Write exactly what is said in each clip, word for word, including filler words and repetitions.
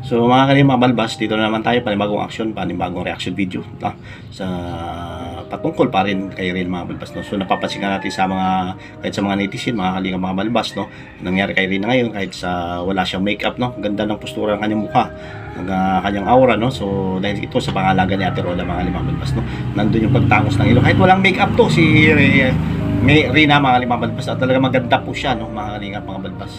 So mga kalimang balbas, dito na naman tayo, panibagong action, panibagong reaction video no? Sa patungkol pa rin kay Real mga balbas no? So napapansin nga natin sa mga, kahit sa mga netizen, mga kalingang mga balbas no? Nangyari kay Rina ngayon, kahit sa wala siyang makeup no? Ganda ng postura ng kanyang mukha, ng uh, kanyang aura no? So dahil ito sa pangalaga ni Ate Roda mga kalimang balbas no? Nandun yung pagtangos ng ilong, kahit walang makeup to si uh, may Rina mga kalimang balbas, at talaga maganda po siya no? Mga kalingang mga balbas.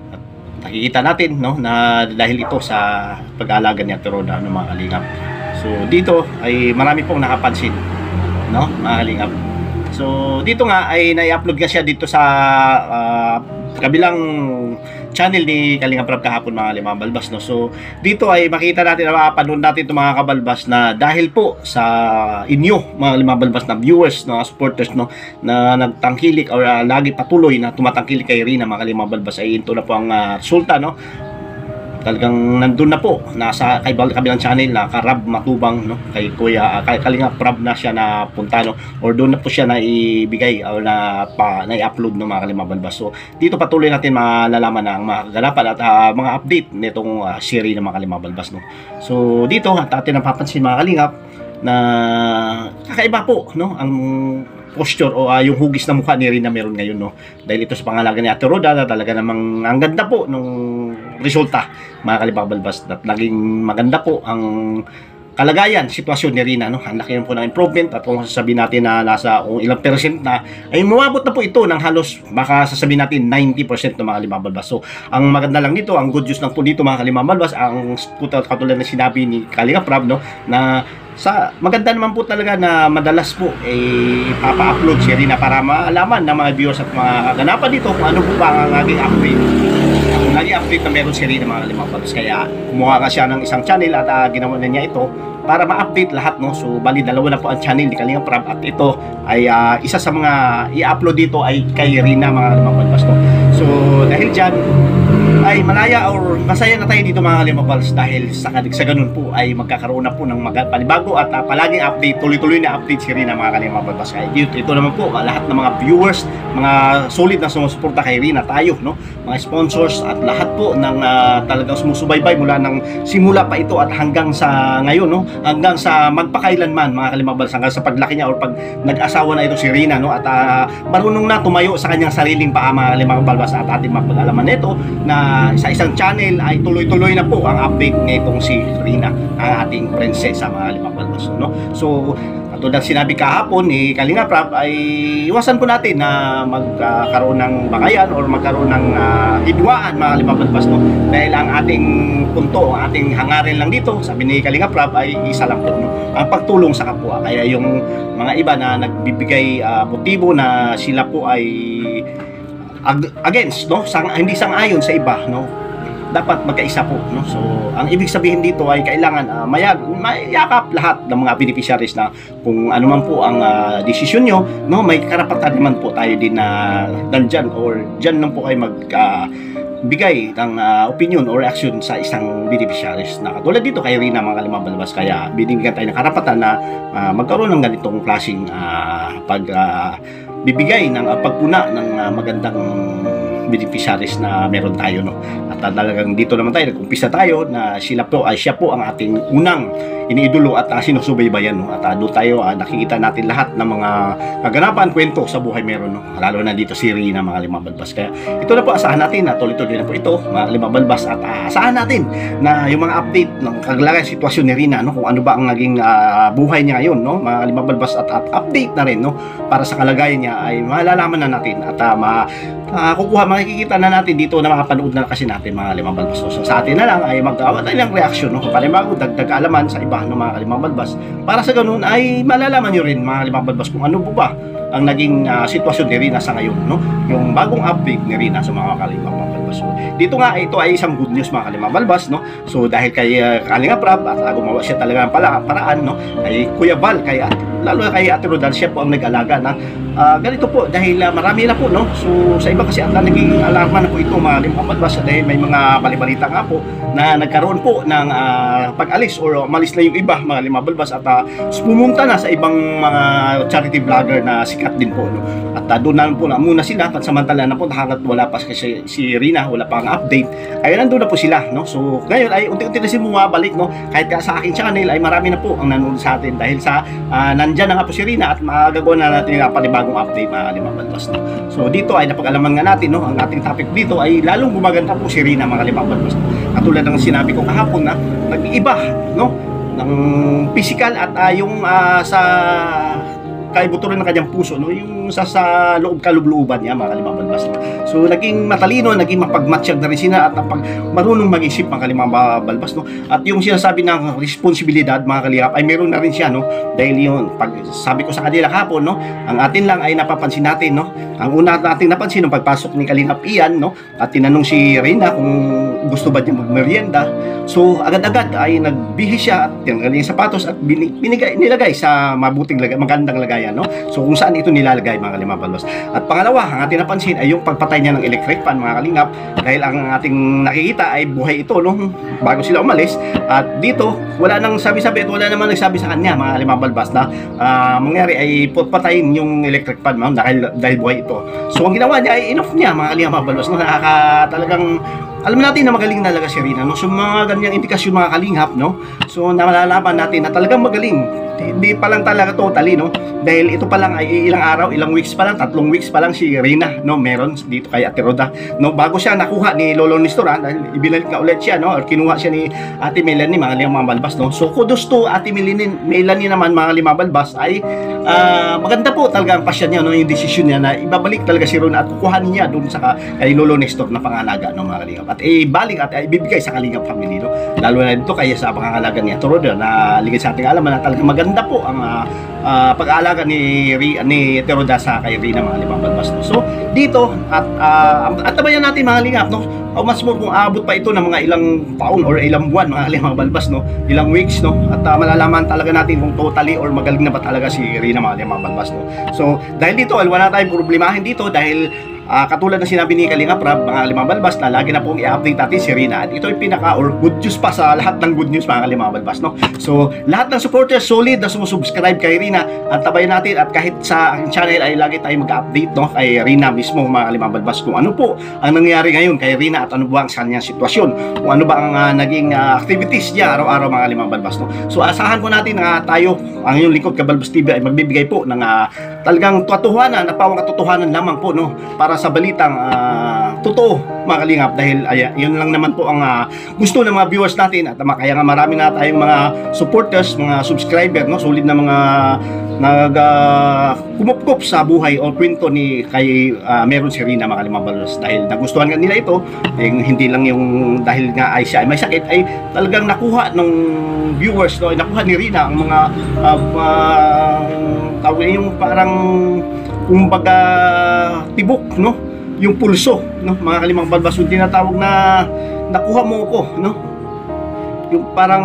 Nakikita natin no na dahil ito sa pag-aalaga ni Ate Roda ng mga kalingap. So dito ay marami pong nakapansin no mga kalingap. So dito nga ay na-upload nga siya dito sa uh, kabilang channel ni Kalingap Rab kahapon mga limang balbas no. So dito ay makita natin, mapapanood natin itong mga kabalbas na dahil po sa inyo mga limang balbas na viewers, no, supporters no, na nagtangkilik or uh, lagi patuloy na tumatangkilik kay Rina mga limang balbas, ay ito na po ang uh, resulta no. Talagang nandun na po, nasa kay kabilang channel na Karab Matubang no, kay Kuya uh, kay Kalingap Rab na siya na punta no, or doon na po siya na ibigay o na pa na i-upload no mga kalimang balbas. So dito patuloy natin malalaman na ang mga kaganapan at uh, mga update nitong uh, series ng mga kalimang balbas no. So dito at atin napapansin mga kalingap na kakaiba po no ang posture o uh, yung hugis na mukha ni Rina meron ngayon no, dahil ito sa pangalaga ni Ate Roda na talaga namang ang ganda po nung resulta mga kalibang balbas, at naging maganda po ang kalagayan, sitwasyon ni Rina no. Ang laki po ng improvement, at kung sasabihin natin na nasa kung ilang percent na ay umabot na po ito ng halos baka sasabihin natin ninety percent ng mga kalimang balbas. So ang maganda lang dito, ang good news lang po dito mga kalimang balbas, ang katulad na sinabi ni Kalingap Rab no, na sa maganda naman po talaga na madalas po eh papa-upload si Rina para maalaman ng mga viewers at mga kaganapan dito kung ano po ba ang naging update. Ang naging update na meron si Rina mga kalimang balbas, kaya kumuha nga siya ng isang channel at uh, ginawa na niya ito para ma-update lahat no. So bali dalawa na po ang channel ni Kalingap Rab, at ito ay uh, isa sa mga i-upload dito ay kay Rina mga kalimang balbas no. So dahil dyan ay malaya or masaya na tayo dito mga kalimang balbas, dahil sa, sa ganun po ay magkakaroon na po ng mga panibago at uh, palaging update, tuloy-tuloy na update si Rina mga kalimang balbas. Kaya dito, ito naman po lahat ng mga viewers, mga solid na sumusuporta kay Rina, tayo no, mga sponsors at lahat po ng uh, talagang sumusubaybay mula ng simula pa ito at hanggang sa ngayon no, hanggang sa magpakailanman mga kalimang balbas, hanggang sa paglaki niya or pag nag-asawa na ito si Rina no, at uh, marunong na tumayo sa kanyang sariling paa mga kalimang balbas, at ating mapag-alaman nito na sa isang channel ay tuloy-tuloy na po ang update nitong si Rina, ang ating prinsesa mga kalimang balbas no. So katulad ng sinabi kahapon ni eh, Kalingap Rab, ay iwasan po natin na magkaroon uh, ng bangayan or magkaroon ng uh, hidwaan mga kalimang balbas no, dahil ang ating punto, ang ating hangarin lang dito, sabi ni Kalingap Rab, ay isa lang po no, ang pagtulong sa kapwa. Kaya yung mga iba na nagbibigay uh, motibo na sila po ay against no, sang, hindi sang-ayon sa iba no, dapat magkaisa po no. So ang ibig sabihin dito ay kailangan uh, mayag, mayakap lahat ng mga beneficiaries na kung ano man po ang uh, desisyon nyo no, may karapatan naman po tayo din na nandyan or dyan lang po kayo mag uh, bigay ng uh, opinion or reaction sa isang beneficiaries na katulad dito kay Rina mga kalimang balbas. Kaya binigyan tayo ng karapatan na uh, magkaroon ng ganitong klaseng uh, pag uh, bibigay ng uh, pagpuna ng uh, magandang beneficiaries na meron tayo no. At uh, talagang dito naman tayo nag-umpisa tayo na sila po ay siya po ang ating unang iniidolo at uh, sinusubaybayan no. At uh, doon tayo uh, nakikita natin lahat ng mga kaganapan, kwento sa buhay meron no, lalo na dito si Rina mga kalimang balbas. Kaya ito na po, asahan natin na tuloy-tuloy na po ito mga kalimang balbas, at uh, asahan natin na yung mga update ng kalagayan sitwasyon ni Rina no, kung ano ba ang naging uh, buhay niya ngayon no mga kalimang balbas, at, at update na rin no para sa kalagayan niya ay malalaman na natin at uh, ma uh, kukuha, makikita na natin dito na makapanood na kasi natin mga kalimang balbas. So sa atin na lang ay magawa tayo ng reaction no, panibago dagdag alaman sa iba no mga kalimang balbas, para sa ganun ay malalaman nyo rin mga kalimang balbas kung ano po ba ang naging uh, sitwasyon ni Rina sa ngayon no, yung bagong update ni Rina sa mga kalimang balbas. So dito nga ito ay isang good news mga kalimang balbas no. So dahil kay uh, Kalingap Rab at uh, gumawa siya talaga ng pala, paraan no, ay Kuya Val, kay lalo kay Ate Roda, siya po ang nag-alaga na uh, ganito po, dahil uh, marami na po, no? So, sa iba kasi at naging alarma na po ito, mga limabalbas, dahil may mga balibalita nga po na nagkaroon po ng uh, pag-alis or umalis na yung iba, mga limabalbas, at uh, pumunta na sa ibang mga charity vlogger na sikat din po, no? At uh, doon na po na muna sila, pansamantala na po, nakakat wala pa kasi si Rina, wala pa ang update, ay nandun na po sila, no? So, ngayon ay unti-unti na sila bumabalik, no? Kahit ka sa aking channel ay marami na po ang nanonood sa atin dahil sa uh, nandyan na nga po si Rina at magagawa na natin yung panibagong update, mga limabalbas, no? So, dito ay napag-alaman nga natin, no? Ang ating topic dito ay lalong gumaganda po si Rina, mga limabalbas, no? Katulad ng sinabi ko kahapon na nag-iiba, no? Ng physical at uh, yung uh, sa kaibuturan ng kanyang puso, no? Yung sa, sa loob kalubluban niya, mga limabalbas. So, naging matalino, naging mapagmatsyag na rin sila at pag marunong mag-isip, mga limabalbas, no? At yung sinasabi ng responsibilidad, mga kalihap, ay meron na rin siya, no? Dahil yun, pag sabi ko sa kanila kahapon, no? Ang atin lang ay napapansin natin, no? Ang una natin napansin, nung pagpasok ni Kalingap Ian, no? At tinanong si Rina kung gusto ba niya magmerienda. So, agad-agad ay nagbihis siya at tinanggal yung sapatos at binigay, nilagay sa mabuting lagay, magandang lagayan, no? So, kung saan ito nilalagay, mga limabalbas. At pangalawa, ang ating napansin ay yung pagpatay niya ng electric fan, mga kalingap, dahil ang ating nakikita ay buhay ito, no? Bago sila umalis. At dito, wala nang sabi-sabi at wala naman nagsabi sa kanya, mga limabalbas, na uh, mangyari ay patayin yung electric fan, no? Dahil, dahil buhay ito. So, ang ginawa niya ay inoff niya, mga limabalbas, no? Nakaka talagang alam natin na magaling na talaga si Rina, no? So, mga ganyang indikasyon, mga kalingap, no? So, nalalaman natin na talagang magaling. Hindi pa lang talaga totally, no? Dahil ito pa lang ay ilang araw, ilang weeks pa lang, tatlong weeks pa lang si Rina, no? Meron dito kay Ate Roda, no? Bago siya nakuha ni Lolo Nestor, dahil ibinalik na ulit siya, no? Or kinuha siya ni Ate Melanie, mga limabalbas, no? So, kudos to Ate Melanie, Melanie naman, mga limabalbas, ay uh, maganda po talaga ang pasya niya, no? Yung desisyon niya na ibabalik talaga si Rona at kukuhanin niya doon sa kay Lolo Nestor na pangalaga, no, mga kalingap. At ibalik at ibibigay sa Kalingap family, no? Lalo na dito kaya sa pangangalaga ni Ate Roda na ligid sa ating alaman na talagang maganda po ang uh, uh, pag-aalaga ni ni Ate Roda sa kay Rina, mga limabalbas, no? So dito at uh, at tabayan natin, mga kalingap, no? O mas mo kung aabot pa ito ng mga ilang taon or ilang buwan, mga limabalbas, no? Ilang weeks, no? At uh, malalaman talaga natin kung totally or magaling na ba talaga si Rina, mga limabalbas, no? So dahil dito wala tayong problemahin dito dahil Uh, katulad na sinabi ni Kalingap Rab, mga limabalbas, na lagi na pong i-update natin si Rina. At ito ay pinaka or good news pa sa lahat ng good news, mga limabalbas, no? So, lahat ng supporters solid na sumusubscribe kay Rina at tabayan natin at kahit sa aking channel ay lagi tayong mag-update, no? Kay Rina mismo, mga limabalbas, kung ano po ang nangyari ngayon kay Rina at ano ba ang kanyang sitwasyon, kung ano ba ang uh, naging uh, activities niya araw-araw, mga limabalbas, no? So, asahan po natin na uh, tayo, ang inyong lingkod Kabalbas T V ay magbibigay po ng uh, talagang katotohanan, napawang katotohanan lamang po, no? Para sa balitang uh, totoo, mga kalingap, dahil ay, yun lang naman po ang uh, gusto ng mga viewers natin at uh, kaya nga marami na tayong mga supporters, mga subscriber, no? Solid na mga nag uh, kumupkup sa buhay o kwento ni kay uh, meron si Rina, mga limabalbas, dahil nagustuhan nga nila ito, eh, hindi lang yung dahil nga ay siya ay may sakit, ay talagang nakuha ng viewers, no? Nakuha ni Rina ang mga uh, uh, tawag yung parang kumbaga tibok, no? Yung pulso, no? Mga limabalbas, yung tinatawag na nakuha mo ko, no? Yung parang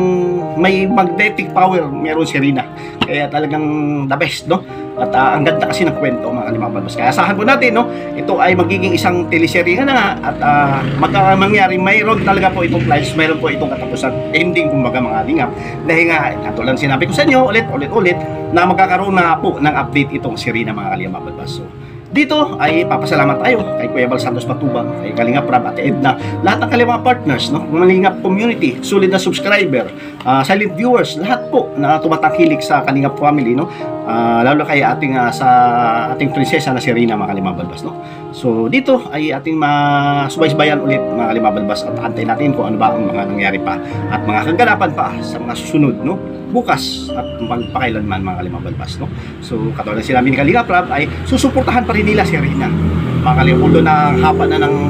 may magnetic power meron si Rina, kaya talagang the best, no? At uh, ang ganda kasi ng kwento, mga limabalbas, kaya asahan po natin, no? Ito ay magiging isang teleserye na nga at uh, magka mangyari, mayroon talaga po itong flash, mayroon po itong katapusan, ending, kumbaga, mga lingap, dahil nga katulad sinabi ko sa inyo ulit ulit ulit na magkakaroon na po ng update itong si Rina, mga limabalbas. So dito ay papasalamat tayo kay Kuya Bal Santos Matubang, kay Kalingap Rab at Edna, lahat ng kanilang mga partners, no? Kalingap community, solid na subscriber, uh, silent viewers, lahat po na tumatangkilik sa Kalingap family, no? Uh, lalo kay ating uh, sa ating prinsesa na si Rina, mga limabalbas, no? So dito ay ating masubaysbayan ulit, mga limabalbas, at antay natin kung ano ba ang mga nangyari pa at mga kaganapan pa sa mga susunod, no? Bukas at magpakailanman, mga limabalbas, no? So katulad ng sinabi ni Kalingap Rab ay susuportahan pa rin nila si Rina, mga kalimulo na hapa na ng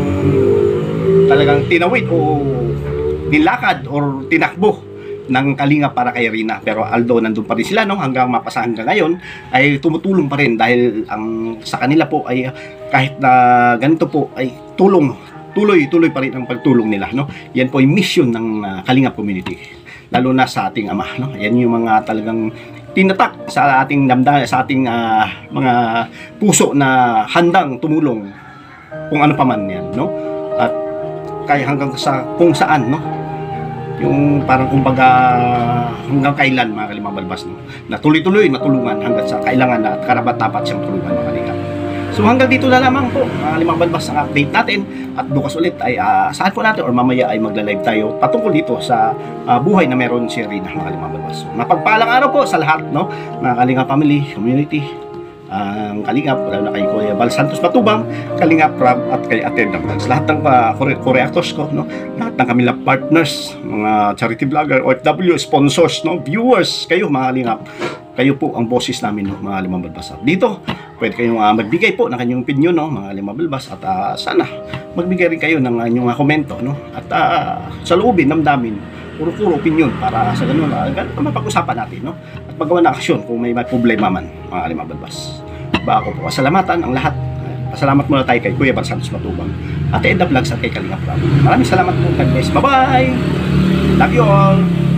talagang tinawid o nilakad or tinakbo ng Kalingap para kay Rina. Pero although nandun pa rin sila, no, hanggang mapasa hanggang ngayon, ay tumutulong pa rin dahil ang sa kanila po ay kahit na ganito po ay tulong, tuloy-tuloy pa rin ang pagtulong nila, no? Yan po ay mission ng uh, Kalingap community, lalo na sa ating ama, no? Yan yung mga talagang tinatak sa ating damdamin, sa ating uh, mga puso na handang tumulong kung ano pa man yan, no? At kaya hanggang sa kung saan, no? Yung parang kumbaga hanggang kailan, mga kalimang balbas, no? Na tuloy-tuloy matulungan hanggang sa kailangan na at karapat-dapat siyang tulungan, mga kalingap. So hanggang dito na lamang po, mga kalimang balbas, ang update natin. At bukas ulit ay uh, saan po natin or mamaya ay magla-live tayo patungkol dito sa uh, buhay na meron si Rina, mga kalimang balbas. So, mapagpalang araw po sa lahat, no? Mga kalingap family, community, ang uh, kalingap, lalo na kay Kuya Val Santos Matubang, kalingap Rab at kay Attendang Vlogs. Lahat ng uh, co-reactors ko, no? Lahat ng kami partners, mga charity vlogger, O F W, sponsors, no? Viewers, kayo mga kalingap. Kayo po ang bosses namin, no, mga limang balbas. Dito, pwede kayong uh, magbigay po ng kanyang opinion, no, mga limang balbas. At uh, sana, magbigay rin kayo ng uh, inyong uh, komento, no. At uh, sa loobin, namdamin, puro-puro opinion para sa ganun, uh, ganun mapag-usapan natin, no. At magawa na aksyon kung may, may problema man, mga limang balbas. Ba ako po, pasalamatan ang lahat. Pasalamat muna tayo kay Kuya Val Santos Matubang, at Attendang Vlogs at kay Kalingap Rab. Maraming salamat po. God bless. Bye-bye! Love you all!